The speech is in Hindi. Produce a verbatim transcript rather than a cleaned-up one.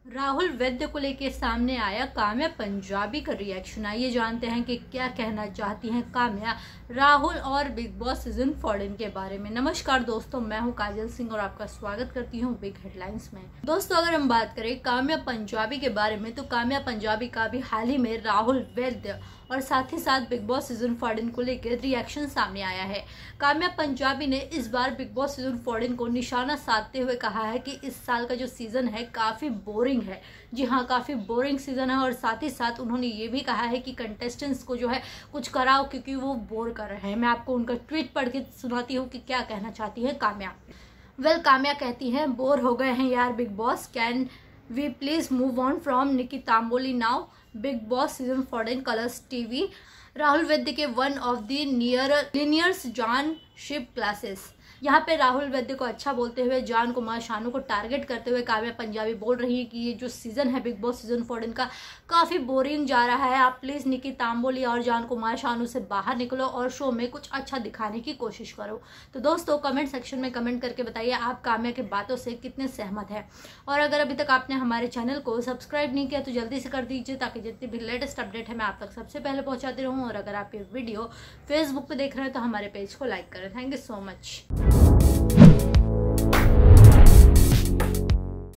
राहुल वैद्य को लेके सामने आया काम्या पंजाबी का रिएक्शन। आइए जानते हैं कि क्या कहना चाहती हैं काम्या राहुल और बिग बॉस सीजन फोर्टीन के बारे में। नमस्कार दोस्तों, मैं हूं काजल सिंह और आपका स्वागत करती हूं बिग हेडलाइंस में। दोस्तों, अगर हम बात करें काम्या पंजाबी के बारे में तो काम्या पंजाबी का भी हाल ही में राहुल वैद्य और साथ ही साथ बिग बॉस सीजन फोर्टीन को लेकर रिएक्शन सामने आया है। काम्या पंजाबी ने इस बार बिग बॉस सीजन फोर्टीन को निशाना साधते हुए कहा है कि इस साल का जो सीजन है काफी बोरिंग है। जी हाँ, काफी बोरिंग सीजन है और साथ ही साथ उन्होंने ये भी कहा है कि कंटेस्टेंट्स को जो है कुछ कराओ क्योंकि वो बोर कर रहे हैं। मैं आपको उनका ट्वीट पढ़ के सुनाती हूँ कि क्या कहना चाहती है काम्या। वेल, काम्या कहती हैं, बोर हो गए हैं यार Bigg Boss, can we please move on from Nikki Tamboli now, Bigg Boss season fourteen Colors TV. Rahul Vaidya के one of the near linears जान शिप क्लासेस। यहाँ पे राहुल वैद्य को अच्छा बोलते हुए जान कुमार शानू को टारगेट करते हुए काम्या पंजाबी बोल रही है कि ये जो सीजन है बिग बॉस सीजन फोर्टीन का काफी बोरिंग जा रहा है। आप प्लीज निकी तांबोली और जान कुमार शानू से बाहर निकलो और शो में कुछ अच्छा दिखाने की कोशिश करो। तो दोस्तों, कमेंट सेक्शन में कमेंट करके बताइए आप काम्या की बातों से कितने सहमत है। और अगर अभी तक आपने हमारे चैनल को सब्सक्राइब नहीं किया तो जल्दी से कर दीजिए ताकि जितनी भी लेटेस्ट अपडेट है मैं आप तक सबसे पहले पहुंचाती रहूं। और अगर आप ये वीडियो फेसबुक पे देख रहे हैं तो हमारे पेज को लाइक करें। Thank you so much.